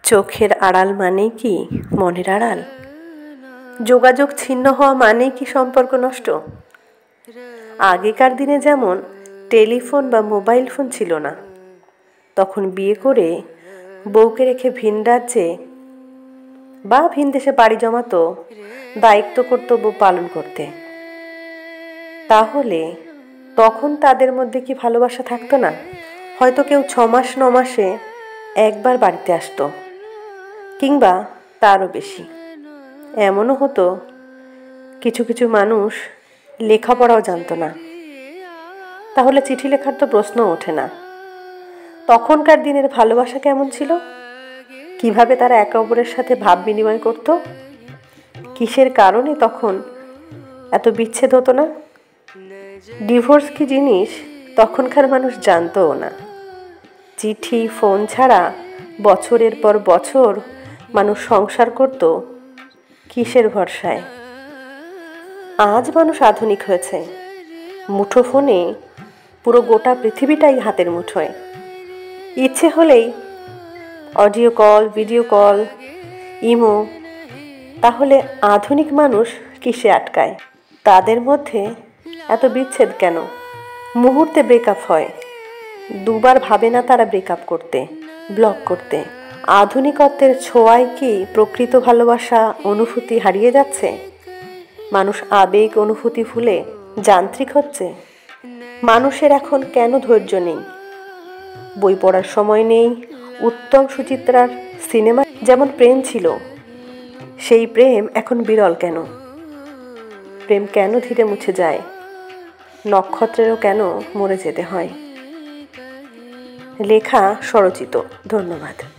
চোখের আড়াল মানেই কি মনের আড়াল? যোগাযোগ ছিন্ন হওয়া মানেই কি সম্পর্ক নষ্ট? আগেকার দিনে যেমন টেলিফোন বা মোবাইল ফোন ছিল না, তখন বিয়ে করে বউকে রেখে ভিন রাজ্যে বা ভিন দেশে পাড়ি জমাতো দায়িত্ব কর্তব্য পালন করতে। তাহলে তখন তাদের মধ্যে কি ভালোবাসা থাকতো না? হয়তো কেউ 6 মাস 9 মাসে একবার বাড়িতে আসতো, কিংবা তারও বেশি। এমনও হতো কিছু কিছু মানুষ লেখাপড়াও জানতো না, তাহলে চিঠি লেখার তো প্রশ্ন ওঠে না। তখনকার দিনের ভালোবাসা কেমন ছিল? কিভাবে তারা একে অপরের সাথে ভাব বিনিময় করত? কিসের কারণে তখন এত বিচ্ছেদ হতো না? ডিভোর্স কি জিনিস তখনকার মানুষ জানতও না। চিঠি ফোন ছাড়া বছরের পর বছর মানুষ সংসার করত কিসের ভরসায়? আজ মানুষ আধুনিক হয়েছে, মুঠো ফোনে পুরো গোটা পৃথিবীটাই হাতের মুঠোয়। ইচ্ছে হলেই audio call, video call, imo. তাহলে আধুনিক মানুষ কিসে আটকায়? তাদের মধ্যে এত বিচ্ছেদ কেন? মুহূর্তে ব্রেকআপ হয়, দুবার ভাবে না তারা ব্রেকআপ করতে, ব্লক করতে। আধুনিকত্বের ছোঁয়ায় কি প্রকৃত ভালোবাসা, অনুভূতি হারিয়ে যাচ্ছে? মানুষ আবেগ অনুভূতি ভুলে যান্ত্রিক হচ্ছে। মানুষের এখন কেন ধৈর্য নেই? বই পড়ার সময় নেই। উত্তম সুচিত্রার সিনেমা যেমন প্রেম ছিল, সেই প্রেম এখন বিরল কেন? প্রেম কেন ধীরে মুছে যায়? নক্ষত্রেরও কেন মরে যেতে হয়? লেখা স্বরচিত। ধন্যবাদ।